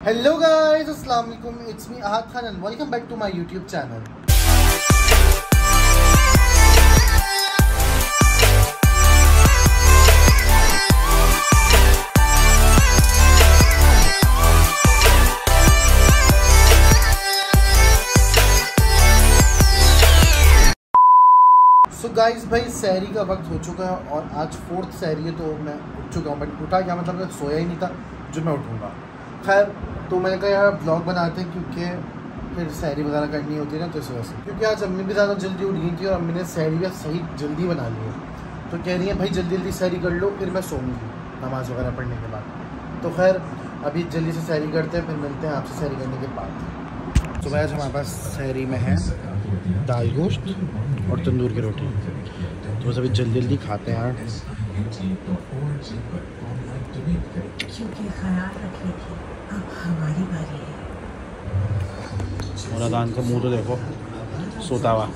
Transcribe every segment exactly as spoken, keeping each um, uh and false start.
Hello guys, अस्सलाम वालेकुम, it's me Ahad Khan and welcome back to my YouTube channel. So guys भाई, सहरी का वक्त हो चुका है और आज फोर्थ सहरी है तो मैं उठ चुका हूँ। बट उठा क्या मतलब मैं सोया ही नहीं था जो मैं उठूँगा। खैर, तो मैंने कहा यार ब्लॉग बनाते हैं क्योंकि फिर सहरी वगैरह करनी होती है ना, तो इस वजह से। क्योंकि आज अम्मी भी ज़्यादा जल्दी उठ गई थी और अम्मी ने सहरी भी सही जल्दी बना ली है, तो कह रही है भाई जल्दी जल्दी सहरी कर लो, फिर मैं सोऊंगी नमाज़ वगैरह पढ़ने के बाद। तो खैर अभी जल्दी से सहरी करते हैं, फिर मिलते हैं आपसे सहरी करने के बाद। तो आज हमारे पास सहरी में है दाल गोश्त और तंदूर की रोटी, तो बस अभी जल्दी जल्दी खाते हैं यार। क्योंकि ख्याल रखी थी, अब हमारी बारी है। और अदान का मुंह तो देखो, सोता हुआ।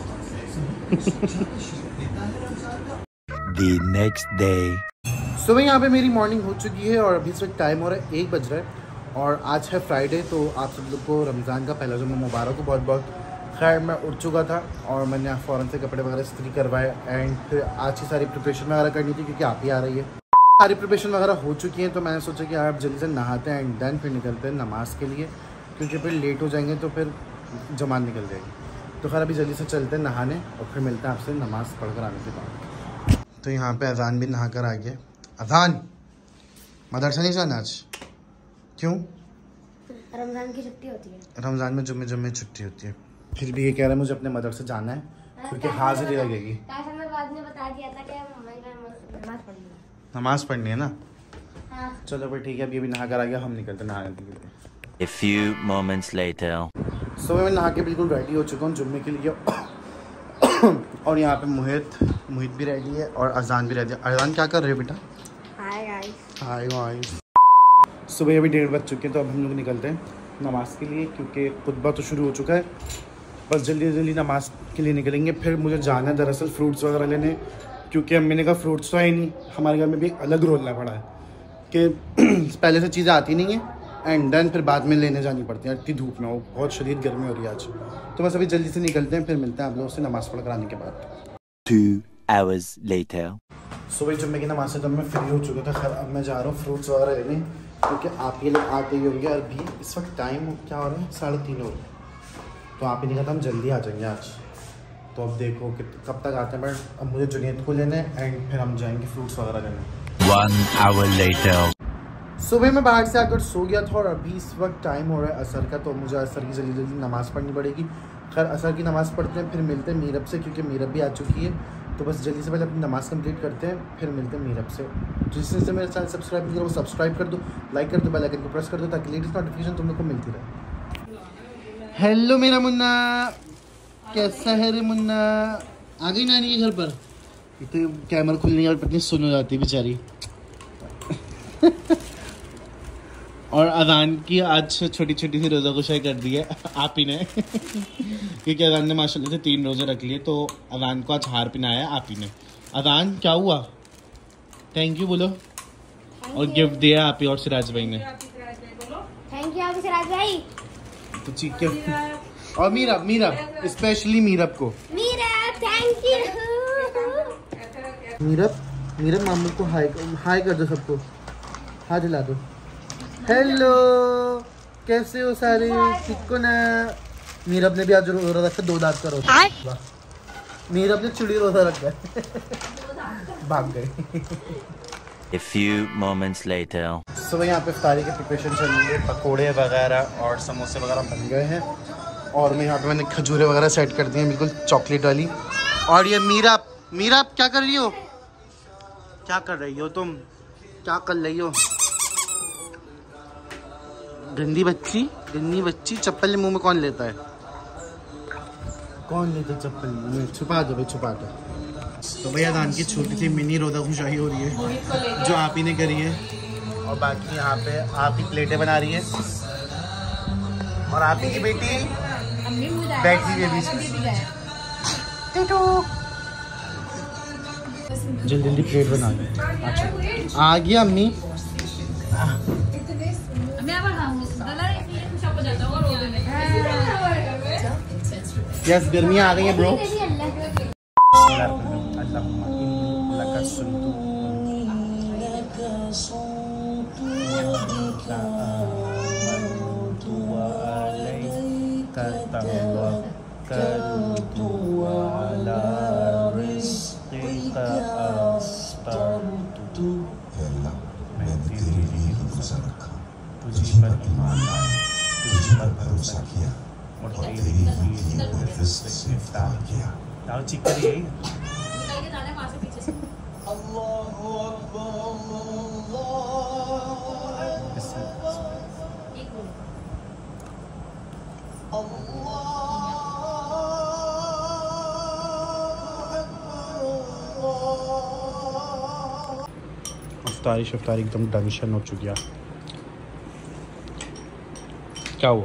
The next day। सुबह यहाँ पे मेरी मॉर्निंग हो चुकी है और अभी इस वक्त टाइम हो रहा है एक बज रहा है और आज है फ्राइडे। तो आप सब लोग को रमज़ान का पहला जुम्मा मुबारक हो बहुत बहुत। खैर, मैं उठ चुका था और मैंने फ़ौरन से कपड़े वगैरह इस्त्री करवाए एंड फिर आज की सारी प्रिपरेशन वगैरह करनी थी क्योंकि आप ही आ रही है। सारी प्रिपरेशन वगैरह हो चुकी है, तो मैंने सोचा कि आप जल्दी से नहाते हैं एंड देन फिर निकलते हैं नमाज़ के लिए, क्योंकि फिर लेट हो जाएंगे तो फिर जमान निकल जाएगी। तो खैर अभी जल्दी से चलते हैं नहाने और फिर मिलते हैं आपसे नमाज़ पढ़ कर आने के बाद। तो यहाँ पे अजान भी नहा कर आ गया। अजान, मदरसा नहीं जाना आज? क्यों? रमज़ान की छुट्टी होती है। रमज़ान में जुम्मे जुम्मे छुट्टी होती है। फिर भी ये कह रहा है मुझे अपने मदरसे जाना है क्योंकि हाजिरी लगेगी। बता दिया था कि नमाज पढ़नी है, नमाज पढ़नी है ना। हाँ। चलो भाई ठीक है, अभी अभी नहा कर आ गया, हम निकलते नहाने के लिए। A few moments later. सो मैं नहा के बिल्कुल रेडी हो चुका हूँ जुम्मे के लिए। और यहाँ पे मोहित मोहित भी रेडी है और अजान भी रेडी है। अजान क्या कर रहे हो बेटा? Hi guys. Hi guys. सुबह अभी डेढ़ बज चुके हैं, तो अब हम लोग निकलते हैं नमाज़ के लिए क्योंकि खुतबा तो शुरू हो चुका है। बस जल्दी जल्दी नमाज़ के लिए निकलेंगे। फिर मुझे जाना है दरअसल फ्रूट्स वगैरह लेने, क्योंकि अम्मी ने कहा फ्रूट्स तो है नहीं, हमारे घर में भी अलग रोलना पड़ा है कि पहले से चीज़ें आती नहीं हैं एंड देन फिर बाद में लेने जानी पड़ती है। इतनी धूप में हो, बहुत शदीद गर्मी हो रही है आज। तो बस अभी जल्दी से निकलते हैं, फिर मिलते हैं आप लोगों से नमाज़ पढ़ कर आने के बाद। Two hours later. सुबह जुम्मे की नमाज़ से जब मैं फ्री हो चुका था, खैर अब मैं जा रहा हूँ फ्रूट्स वगैरह लेने, क्योंकि आप ये लोग आते ही होंगे। अभी इस वक्त टाइम क्या हो रहा है, साढ़े तीन हो रहे हैं, तो आप ही नहीं कहता हम जल्दी आ जाएंगे आज। तो अब देखो कि कब तक आते हैं। बट अब मुझे जुनेद को लेने एंड फिर हम जाएंगे फ्रूट्स वगैरह लेने। One hour later. सुबह मैं बाहर से आकर सो गया था और अभी इस वक्त टाइम हो रहा है असर का, तो मुझे असर की जल्दी जल्दी नमाज़ पढ़नी पड़ेगी। खैर असर की नमाज़ पढ़ते हैं, फिर मिलते हैं मीरब से, क्योंकि मीरब भी आ चुकी है। तो बस जल्दी से पहले अपनी नमाज़ कंप्लीट करते हैं, फिर मिलते हैं मीरब से। जिससे मेरे चैनल सब्सक्राइब नहीं करो वो सब्सक्राइब कर दो, लाइक कर दो, बेल आइकन को प्रेस कर दो ताकि लेटेस्ट नोटिफिकेशन तुम लोग को मिलती रहे। हेलो मेरा मुन्ना, कैसा है रे मुन्ना? आ गई नानी के घर पर? तो कैमरा खुलने और पत्नी सुन हो जाती बेचारी। और अजान की आज छोटी छोटी सी रोज़ा खुशाई कर दी है आप ही ने क्योंकि अजान ने माशाल्लाह से तीन रोज़े रख लिए, तो अजान को आज हार पहनाया आप ही ने। अजान क्या हुआ? थैंक यू बोलो। और गिफ्ट दिया आप ही और सिराज भाई ने। थैंक यू सिराज भाई। तो ठीक है। और मीरब मीरब स्पेशली मीरब को मीरब थैंक यू। मीरब मीरब मामू को हाय हाय कर दो, सबको हाथ दिला दो। हेलो, कैसे हो सारे? ठीक को ना? मीरब ने भी आज रोजा रखा, दो दांत का रोजा। मीरब ने चुड़ी रोजा रखा है। भाग गए। A few moments later. सुबह यहाँ पे इफ्तारी की प्रिपरेशन चल रही है, पकोड़े वगैरह और समोसे वगैरह बन गए हैं और मैं यहाँ पे मैंने खजूरें वगैरह सेट कर दी हैं बिल्कुल चॉकलेट वाली। और ये मीरब मीरब क्या कर रही हो? क्या कर रही हो तुम? क्या कर रही हो गंदी बच्ची? गंदी बच्ची, चप्पल मुंह में कौन लेता है? कौन लेता चप्पल मुंह में? छुपा दो भाई, छुपा दो। तो भैया दान की छोटी सी मिनी रोज़ा खुशाई हो रही है जो आप ही ने करी है, और बाकी यहाँ पे आप ही प्लेटें बना रही है और आप ही की बेटी बैठी हुई है बीच में। जल्दी जल्दी प्लेट बना ली। अच्छा आ गया अम्मी। यस गर्मियाँ आ गई हैं ब्रो। तुझी पर ईमान लाया, तुझी पर भरोसा किया और तेरी दी हुई रिज़्क़ से इफ्तार किया। दाव चिक कर यही निकल के जाना है वहाँ से पीछे से। अल्लाहु अकबर एक मिनट। अफ्तारी शफ्तारी एकदम टेंशन हो चुकी है। क्या हुआ?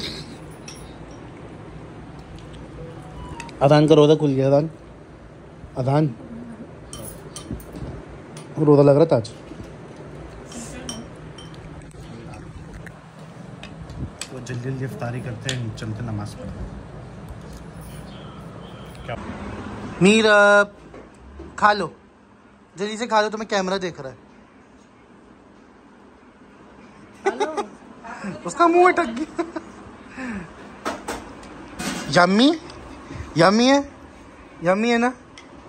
अदान का रोज़ा खुल गया। अदान अदान रोज़ा लग रहा था आज। तो जल्दी जल्दी अफ्तारी करते हैं, चलते नमाज पढ़ते हैं। क्या मीरा खा लो, जल्दी से खा लो, तुम्हें कैमरा देख रहा है। उसका मुंह अटक गया। यम्मी यम्मी है, यम्मी है ना।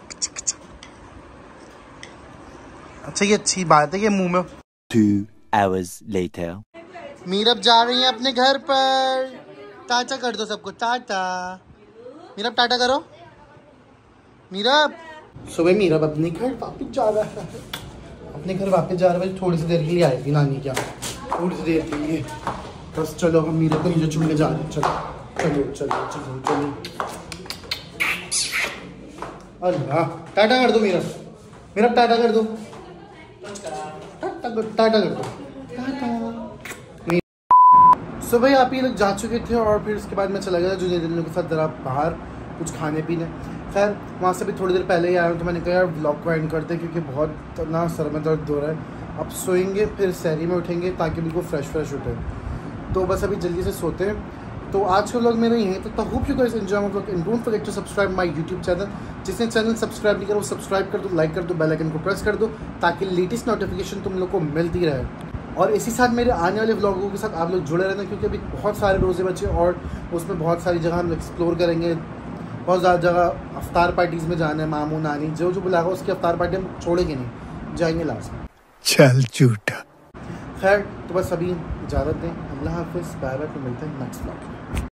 अच्छा ये अच्छी बात है कि मुंह में। Two hours later. मीरब जा रही है अपने घर पर। टाटा कर दो सबको, टाटा। मीरब टाटा करो। मीरब सुबह मीरब अपने घर वापस जा रहा है। अपने घर वापस जा रहा है। थोड़ी सी देर के लिए आएगी नानी क्या, थोड़ी सी देर के लिए बस। चलो हम मीरब को नीचे छोड़ने जा रहे हैं। चलो चलो चलो चलो चलो। अल्लाह टाटा कर दो मीरब, मीरब टाटा कर दो, टाटा कर दो, टाटा। सुबह आप ये लोग जा चुके थे और फिर उसके बाद मैं चला गया जूनियर दिनों के साथ ज़रा बाहर कुछ खाने पीने। खैर वहाँ से भी थोड़ी देर पहले ही आया हूँ, तो मैंने कहा यार व्लॉग को एंड करते क्योंकि बहुत ना सर में दर्द हो रहा है। अब सोएंगे फिर सहरी में उठेंगे ताकि बिल्कुल फ्रेश फ्रेश उठे। तो बस अभी जल्दी से सोते हैं। तो आज का व्लॉग मेरा यहीं तक। तो hope you guys enjoy my vlog and don't forget to subscribe my YouTube channel. जिसने चैनल सब्सक्राइब नहीं करा वो सब्सक्राइब कर दो, लाइक कर दो, बेल आइकन को प्रेस कर दो ताकि लेटेस्ट नोटिफिकेशन तुम लोग को मिलती रहे। और इसी साथ मेरे आने वाले व्लॉगों के साथ आप लोग जुड़े रहना क्योंकि अभी बहुत सारे रोज़े बचे और उसमें बहुत सारी जगह हम एक्सप्लोर करेंगे। बहुत ज़्यादा जगह अफ्तार पार्टीज़ में जाना है। मामू नानी जो जो बुलाएगा उसकी अफ्तार पार्टी हम छोड़ेंगे नहीं, जाएंगे लास्ट में। चल झूठा। खैर तो बस अभी इजाज़त दें। अल्लाह हाफिज़, बाय बाय। फिर मिलते हैं नेक्स्ट व्लॉग में।